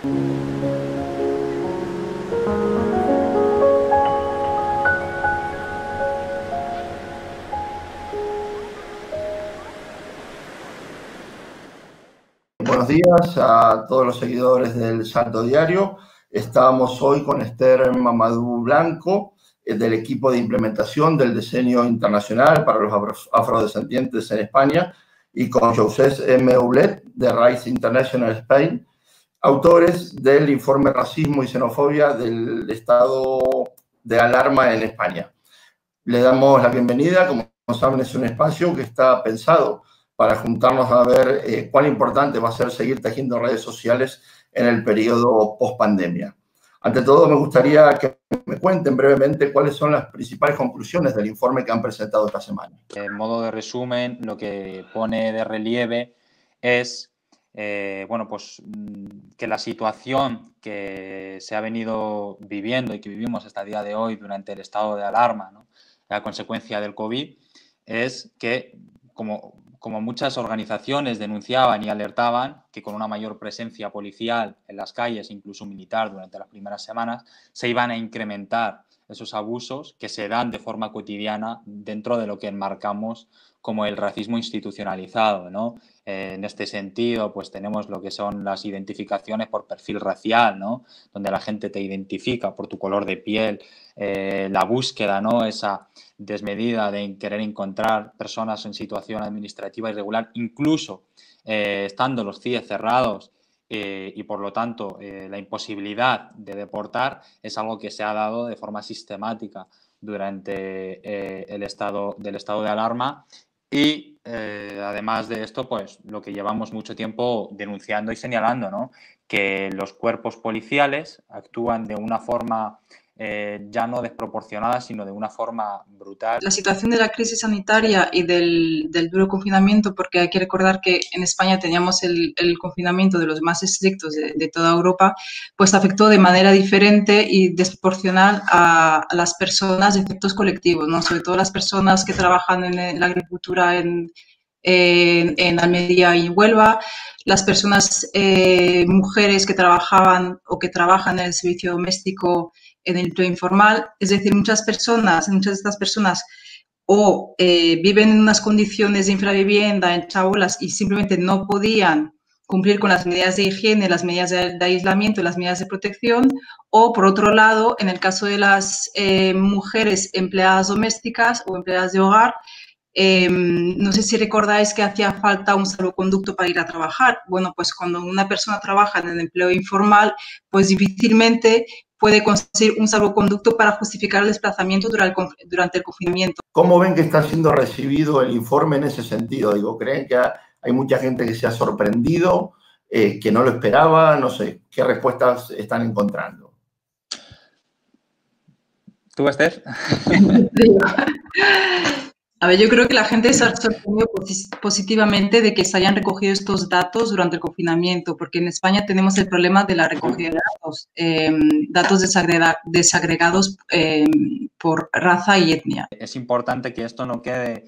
Buenos días a todos los seguidores del Salto Diario. Estamos hoy con Esther Mamadou Blanco, del equipo de implementación del diseño internacional para los afrodescendientes en España, y con José M. Oulet, de Rights International Spain, autores del informe Racismo y Xenofobia del estado de alarma en España. Le damos la bienvenida. Como saben, es un espacio que está pensado para juntarnos a ver cuán importante va a ser seguir tejiendo redes sociales en el periodo post-pandemia. Ante todo, me gustaría que me cuenten brevemente cuáles son las principales conclusiones del informe que han presentado esta semana. En modo de resumen, lo que pone de relieve es bueno, pues, que la situación que se ha venido viviendo y que vivimos hasta el día de hoy durante el estado de alarma, ¿no?, a consecuencia del COVID, es que, como muchas organizaciones denunciaban y alertaban, que con una mayor presencia policial en las calles, incluso militar, durante las primeras semanas, se iban a incrementar esos abusos que se dan de forma cotidiana dentro de lo que enmarcamos como el racismo institucionalizado, ¿no? En este sentido, pues tenemos lo que son las identificaciones por perfil racial, ¿no?, donde la gente te identifica por tu color de piel, la búsqueda, ¿no?, esa desmedida de querer encontrar personas en situación administrativa irregular, incluso estando los CIE cerrados, y por lo tanto la imposibilidad de deportar, es algo que se ha dado de forma sistemática durante el estado de alarma. Y además de esto, pues lo que llevamos mucho tiempo denunciando y señalando, ¿no?, que los cuerpos policiales actúan de una forma ya no desproporcionada, sino de una forma brutal. La situación de la crisis sanitaria y del duro confinamiento, porque hay que recordar que en España teníamos el confinamiento de los más estrictos de toda Europa, pues afectó de manera diferente y desproporcional a las personas de efectos colectivos, ¿no?, sobre todo las personas que trabajan en la agricultura en Almería y Huelva, las personas, mujeres que trabajaban o que trabajan en el servicio doméstico, en el empleo informal. Es decir, muchas de estas personas o viven en unas condiciones de infravivienda, en chabolas, y simplemente no podían cumplir con las medidas de higiene, las medidas de aislamiento, las medidas de protección, o por otro lado, en el caso de las mujeres empleadas domésticas o empleadas de hogar, no sé si recordáis que hacía falta un salvoconducto para ir a trabajar. Bueno, pues cuando una persona trabaja en el empleo informal, pues difícilmente puede conseguir un salvoconducto para justificar el desplazamiento durante el confinamiento. ¿Cómo ven que está siendo recibido el informe en ese sentido? Digo, ¿creen que hay mucha gente que se ha sorprendido, que no lo esperaba? No sé, ¿qué respuestas están encontrando? ¿Tú, Esther? A ver, yo creo que la gente se ha sorprendido positivamente de que se hayan recogido estos datos durante el confinamiento, porque en España tenemos el problema de la recogida de datos desagregados por raza y etnia. Es importante que esto no quede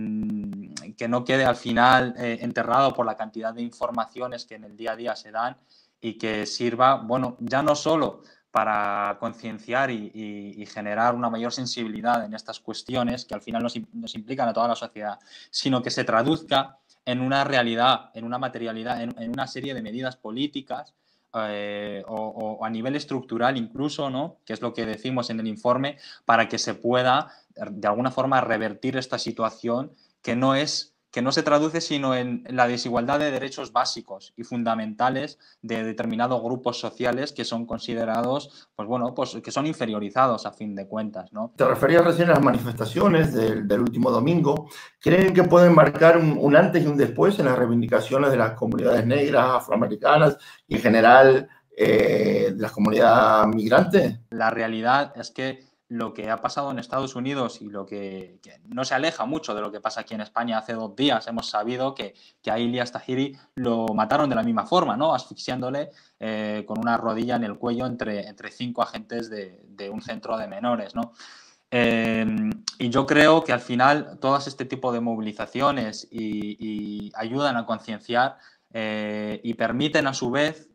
al final enterrado por la cantidad de informaciones que en el día a día se dan, y que sirva, bueno, ya no solo para concienciar y generar una mayor sensibilidad en estas cuestiones que al final nos implican a toda la sociedad, sino que se traduzca en una realidad, en una materialidad, en una serie de medidas políticas o a nivel estructural incluso, ¿no?, que es lo que decimos en el informe, para que se pueda de alguna forma revertir esta situación que no se traduce sino en la desigualdad de derechos básicos y fundamentales de determinados grupos sociales que son considerados, pues bueno, pues que son inferiorizados a fin de cuentas, ¿no? Te referías recién a las manifestaciones del último domingo. ¿Creen que pueden marcar un antes y un después en las reivindicaciones de las comunidades negras, afroamericanas y en general de las comunidades migrantes? La realidad es que lo que ha pasado en Estados Unidos y lo que no se aleja mucho de lo que pasa aquí en España. Hace 2 días hemos sabido que a Ilyas Tahiri lo mataron de la misma forma, ¿no?, asfixiándole con una rodilla en el cuello entre 5 agentes de un centro de menores, ¿no? Y yo creo que al final todas este tipo de movilizaciones y ayudan a concienciar y permiten a su vez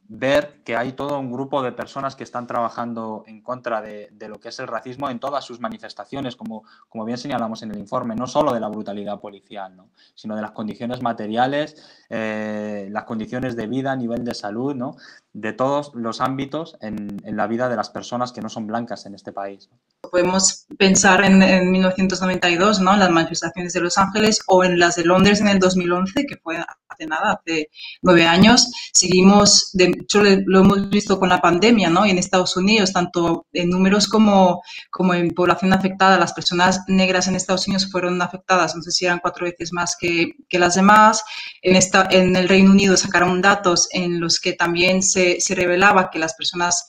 ver que hay todo un grupo de personas que están trabajando en contra de lo que es el racismo en todas sus manifestaciones, como bien señalamos en el informe, no solo de la brutalidad policial, ¿no?, sino de las condiciones materiales, las condiciones de vida, nivel de salud, ¿no?, de todos los ámbitos en la vida de las personas que no son blancas en este país. Podemos pensar en 1992, ¿no?, en las manifestaciones de Los Ángeles, o en las de Londres en el 2011, que fue hace nada, hace 9 años. Seguimos, de hecho lo hemos visto con la pandemia, ¿no?, y en Estados Unidos, tanto en números como en población afectada. Las personas negras en Estados Unidos fueron afectadas, no sé si eran 4 veces más que las demás. En el Reino Unido sacaron datos en los que también se revelaba que las personas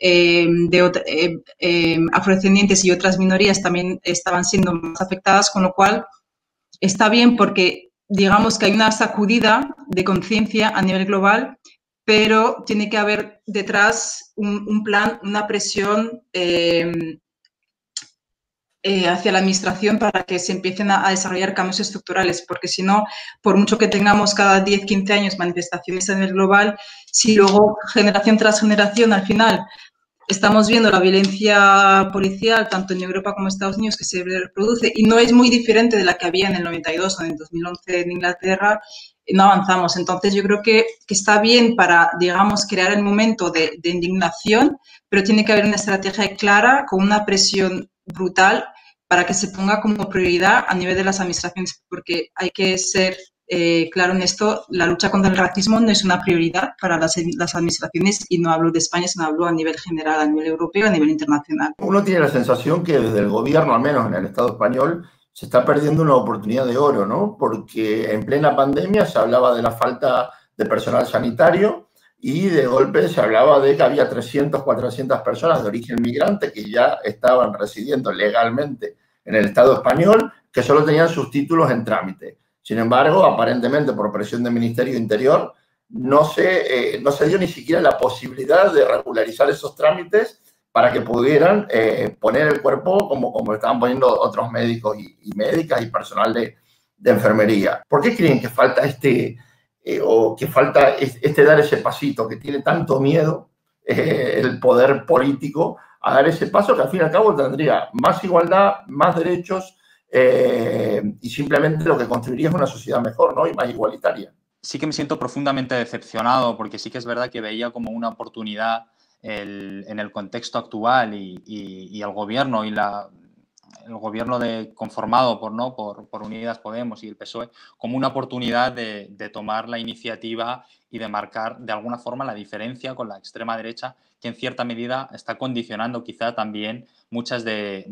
afrodescendientes y otras minorías también estaban siendo más afectadas, con lo cual está bien porque digamos que hay una sacudida de conciencia a nivel global, pero tiene que haber detrás un plan, una presión hacia la administración para que se empiecen a desarrollar cambios estructurales, porque si no, por mucho que tengamos cada 10, 15 años manifestaciones a nivel global, si luego generación tras generación al final estamos viendo la violencia policial tanto en Europa como en Estados Unidos que se reproduce y no es muy diferente de la que había en el 92 o en el 2011 en Inglaterra, no avanzamos. Entonces yo creo que está bien para, digamos, crear el momento de indignación, pero tiene que haber una estrategia clara con una presión brutal para que se ponga como prioridad a nivel de las administraciones, porque hay que ser claro en esto, la lucha contra el racismo no es una prioridad para las administraciones, y no hablo de España, sino hablo a nivel general, a nivel europeo, a nivel internacional. Uno tiene la sensación que desde el gobierno, al menos en el Estado español, se está perdiendo una oportunidad de oro, ¿no? Porque en plena pandemia se hablaba de la falta de personal sanitario y de golpe se hablaba de que había 300, 400 personas de origen migrante que ya estaban residiendo legalmente en el Estado español, que solo tenían sus títulos en trámite. Sin embargo, aparentemente por presión del Ministerio de Interior, no se dio ni siquiera la posibilidad de regularizar esos trámites para que pudieran poner el cuerpo como estaban poniendo otros médicos y médicas y personal de enfermería. ¿Por qué creen que falta dar ese pasito, que tiene tanto miedo el poder político a dar ese paso, que al fin y al cabo tendría más igualdad, más derechos, y simplemente lo que construiría es una sociedad mejor, ¿no?, y más igualitaria? Sí que me siento profundamente decepcionado, porque sí que es verdad que veía como una oportunidad en el contexto actual y el gobierno el gobierno conformado por Unidas Podemos y el PSOE como una oportunidad de tomar la iniciativa y de marcar de alguna forma la diferencia con la extrema derecha, que en cierta medida está condicionando quizá también muchas de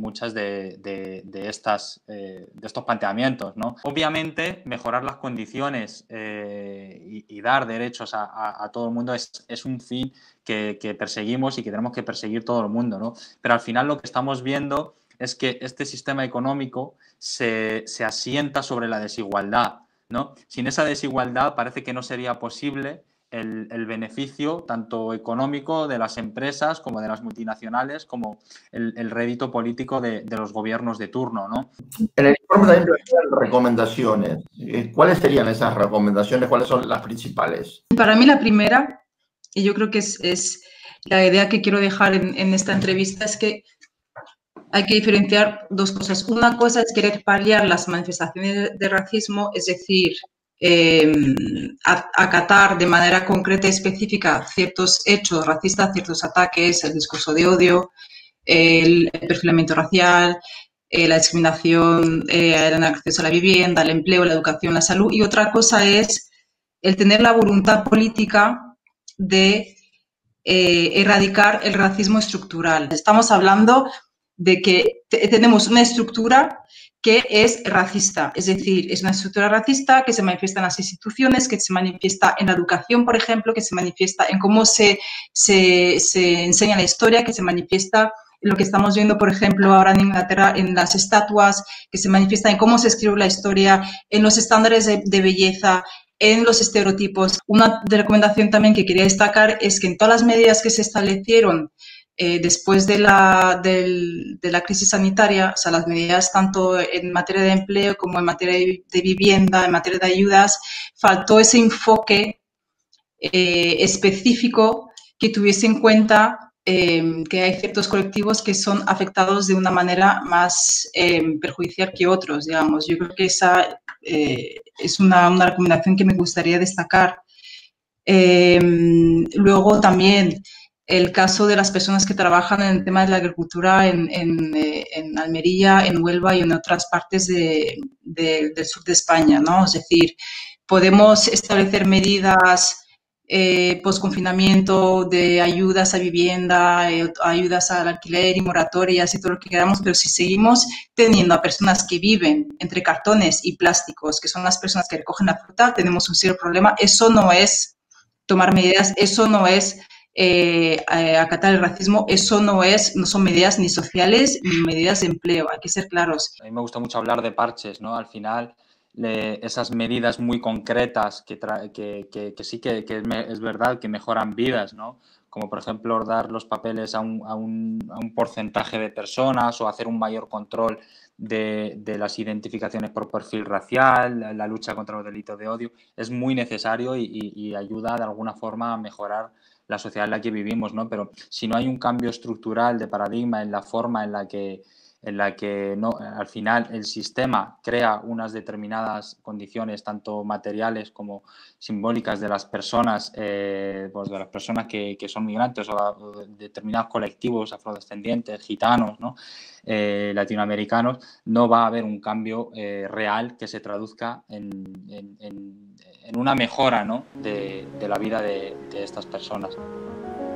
estos planteamientos, ¿no? Obviamente, mejorar las condiciones y dar derechos a todo el mundo es un fin que perseguimos y que tenemos que perseguir todo el mundo, ¿no? Pero al final lo que estamos viendo es que este sistema económico se asienta sobre la desigualdad, ¿no? Sin esa desigualdad parece que no sería posible el beneficio tanto económico de las empresas como de las multinacionales, como el rédito político de los gobiernos de turno, ¿no? En el informe también hay recomendaciones. ¿Cuáles serían esas recomendaciones? ¿Cuáles son las principales? Para mí la primera, y yo creo que es la idea que quiero dejar en esta entrevista, es que hay que diferenciar dos cosas. Una cosa es querer paliar las manifestaciones de racismo, es decir, acatar de manera concreta y específica ciertos hechos racistas, ciertos ataques, el discurso de odio, el perfilamiento racial, la discriminación, el acceso a la vivienda, el empleo, la educación, la salud. Y otra cosa es el tener la voluntad política de erradicar el racismo estructural. Estamos hablando de que tenemos una estructura que es racista, es decir, es una estructura racista que se manifiesta en las instituciones, que se manifiesta en la educación, por ejemplo, que se manifiesta en cómo se enseña la historia, que se manifiesta en lo que estamos viendo, por ejemplo, ahora en Inglaterra, en las estatuas, que se manifiesta en cómo se escribe la historia, en los estándares de belleza, en los estereotipos. Una recomendación también que quería destacar es que en todas las medidas que se establecieron después de la crisis sanitaria, o sea, las medidas tanto en materia de empleo como en materia de vivienda, en materia de ayudas, faltó ese enfoque específico que tuviese en cuenta que hay ciertos colectivos que son afectados de una manera más perjudicial que otros, digamos. Yo creo que esa es una recomendación que me gustaría destacar. Luego también el caso de las personas que trabajan en el tema de la agricultura en Almería, en Huelva y en otras partes del sur de España, ¿no? Es decir, podemos establecer medidas post-confinamiento de ayudas a vivienda, ayudas al alquiler y moratorias y todo lo que queramos, pero si seguimos teniendo a personas que viven entre cartones y plásticos, que son las personas que recogen la fruta, tenemos un serio problema. Eso no es tomar medidas, eso no es acatar el racismo, eso no son medidas ni sociales ni medidas de empleo, hay que ser claros. A mí me gusta mucho hablar de parches, ¿no? Al final, esas medidas muy concretas que sí que es verdad que mejoran vidas, ¿no? Como por ejemplo dar los papeles a un porcentaje de personas o hacer un mayor control de las identificaciones por perfil racial, la lucha contra los delitos de odio, es muy necesario y ayuda de alguna forma a mejorar la sociedad en la que vivimos, ¿no? Pero si no hay un cambio estructural de paradigma en la forma en la que no, al final el sistema crea unas determinadas condiciones, tanto materiales como simbólicas de las personas, pues de las personas que son migrantes o de determinados colectivos afrodescendientes, gitanos, ¿no? Latinoamericanos, no va a haber un cambio real que se traduzca en una mejora, ¿no? de la vida de estas personas.